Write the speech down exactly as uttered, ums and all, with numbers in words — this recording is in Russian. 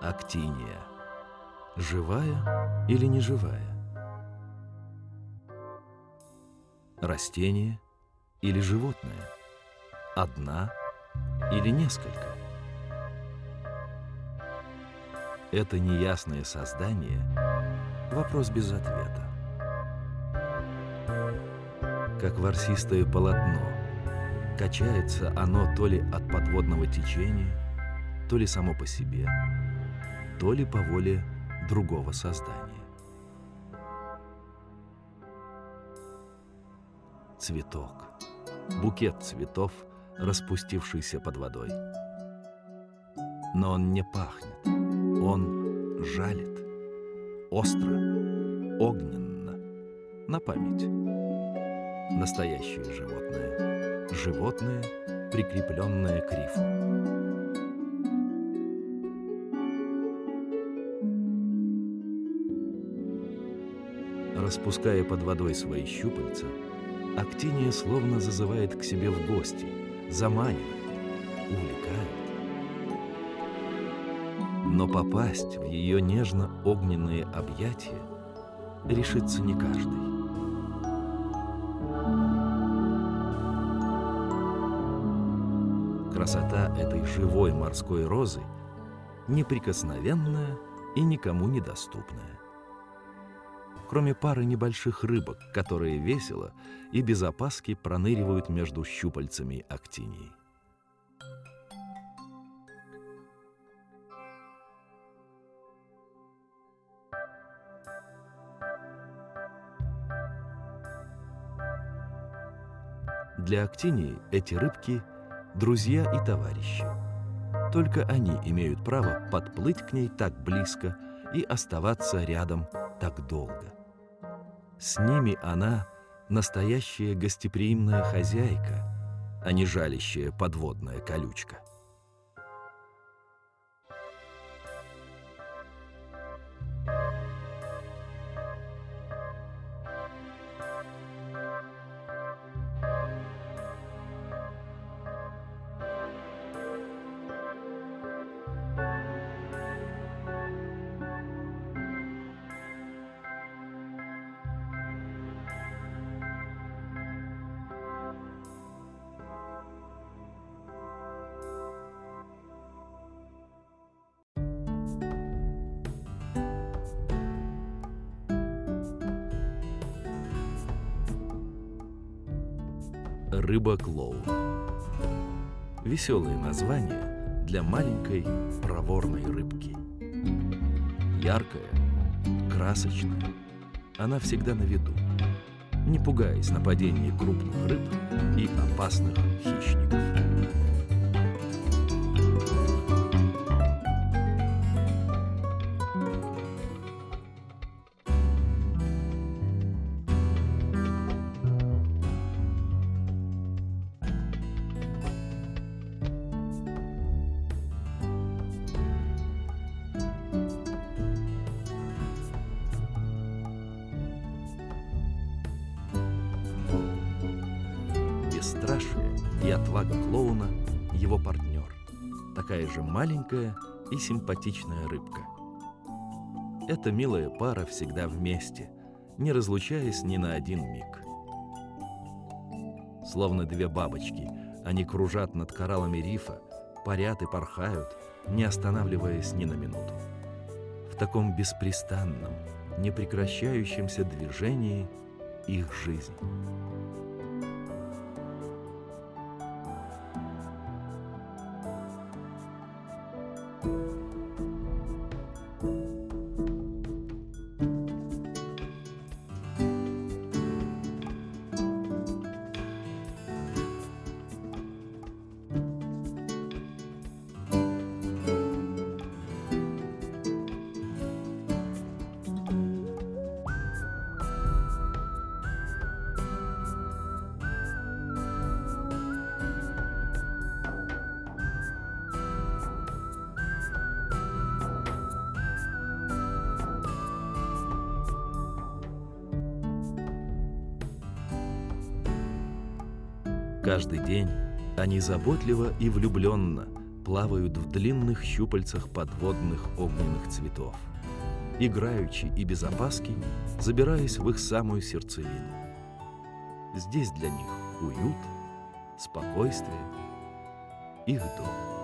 Актиния. Живая или неживая? Растение или животное? Одна или несколько? Это неясное создание – вопрос без ответа. Как ворсистое полотно, качается оно то ли от подводного течения, то ли само по себе, то ли по воле другого создания. Цветок, букет цветов, распустившийся под водой. Но он не пахнет, он жалит, остро, огненно, на память. Настоящее животное, животное, прикрепленное к рифу. Распуская под водой свои щупальца, актиния словно зазывает к себе в гости, заманивает, увлекает. Но попасть в ее нежно-огненные объятия решится не каждый. Красота этой живой морской розы неприкосновенная и никому недоступная. Кроме пары небольших рыбок, которые весело и без опаски проныривают между щупальцами актинии. Для актинии эти рыбки – друзья и товарищи. Только они имеют право подплыть к ней так близко и оставаться рядом так долго. С ними она – настоящая гостеприимная хозяйка, а не жалящая подводная колючка. Рыба-клоун. Веселое название для маленькой проворной рыбки. Яркая, красочная, она всегда на виду, не пугаясь нападений крупных рыб и опасных хищников. Бесстрашие и отвага клоуна – его партнер, такая же маленькая и симпатичная рыбка. Эта милая пара всегда вместе, не разлучаясь ни на один миг. Словно две бабочки, они кружат над кораллами рифа, парят и порхают, не останавливаясь ни на минуту. В таком беспрестанном, непрекращающемся движении их жизнь. Каждый день они заботливо и влюбленно плавают в длинных щупальцах подводных огненных цветов, играючи и без опаски, забираясь в их самую сердцевину. Здесь для них уют, спокойствие, их дом.